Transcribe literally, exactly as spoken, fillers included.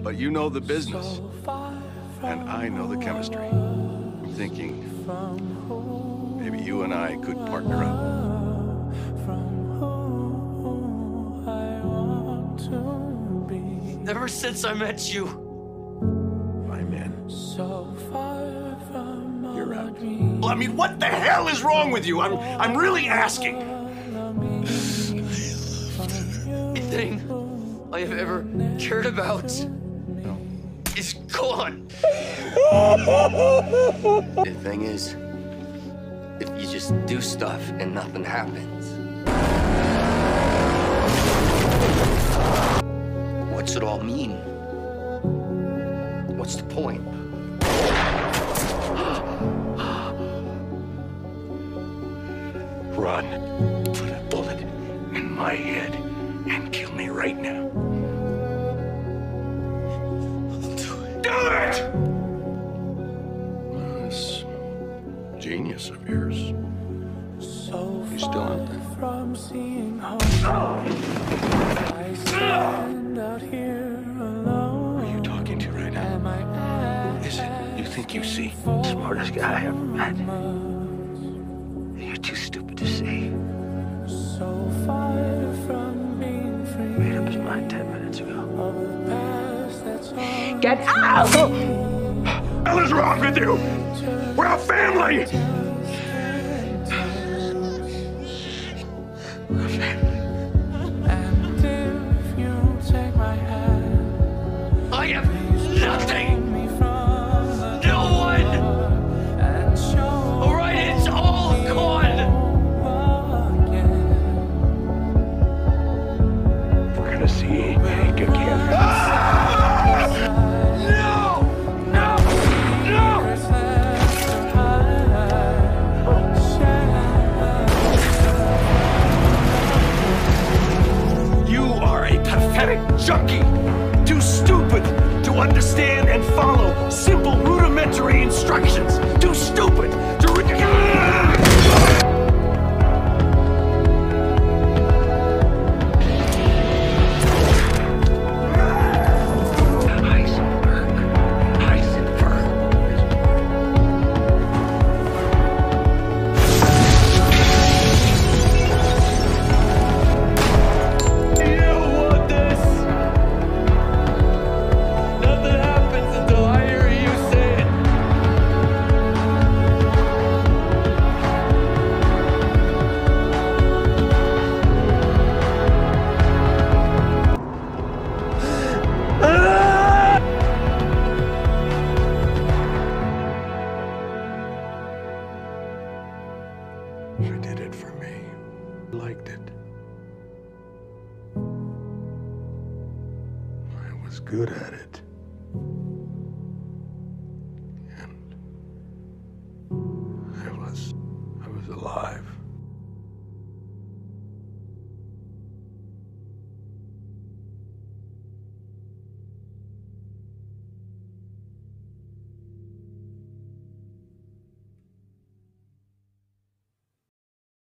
But you know the business, and I know the chemistry. I'm thinking maybe you and I could partner up. Ever since I met you, I'm in. You're out. Well, I mean, what the hell is wrong with you? I'm, I'm really asking. Everything I have ever cared about is gone. The thing is, if you just do stuff and nothing happens, what's it all mean? What's the point? Run. Put a bullet in my head and kill me right now. Do it! Do it! This genius of yours. You still out there? From seeing home. I stand out here alone. Who are you talking to right now? Who is it you think you see? Smartest guy I ever met. You're too stupid to see. So far from being free. Made up his mind ten minutes ago. Get out! What the hell is wrong with you? We're a family! We're a family. And if you take my hand, I have nothing! No one! Alright, it's all gone! We're gonna see Hank again. Ah! No! No! No! You are a pathetic junkie! Too stupid to understand and follow simple rudimentary instructions! Too stupid to re- Heisenberg. Heisenberg. You don't want this! Nothing happens until I hear you say it. You did it for me. Liked it. I was good at it. And I was, I was alive.